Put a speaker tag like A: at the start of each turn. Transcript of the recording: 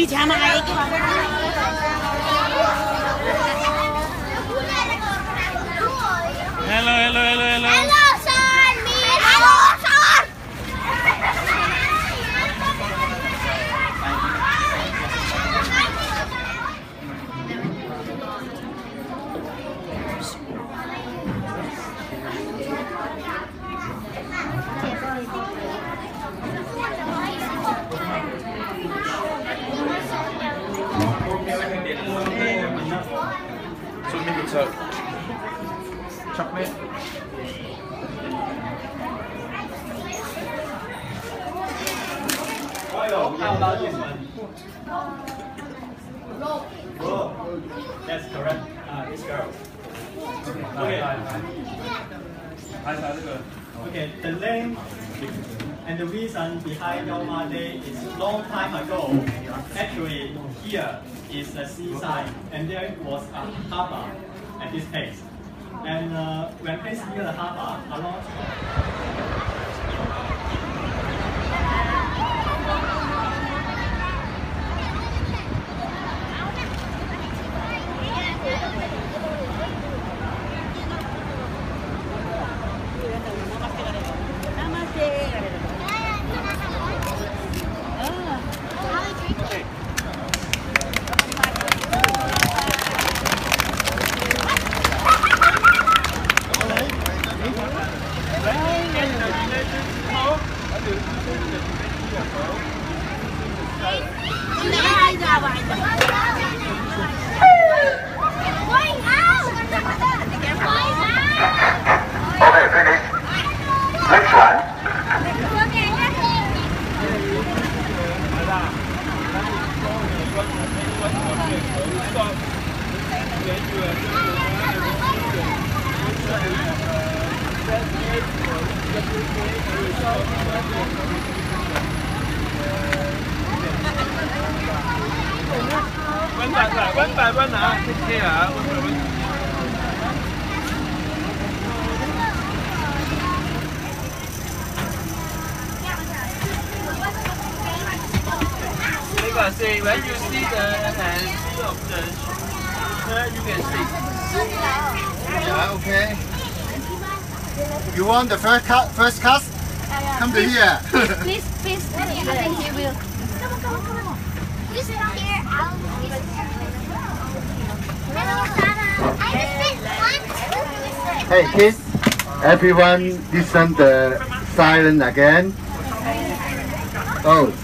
A: đi chả mà ai cái
B: Hello, hello, hello, hello.
C: Hello, son. Me. Hello, son.
B: So make it so chocolate.
D: How about this one? That's correct. This girl. Okay, the name and the reason behind Yoma Day is long time ago. Actually, here is a seaside, and there was a harbor at this place. And when placed near the harbor, a lot
E: Okay, finish. Next one.
B: One by one, take care. Say when you see the sea of the you can see.
E: Yeah, okay. You want the first class? Come to here.
C: Please. I think he will. Come on. You sit here.
E: Hey kids, everyone listen the siren again. Oh,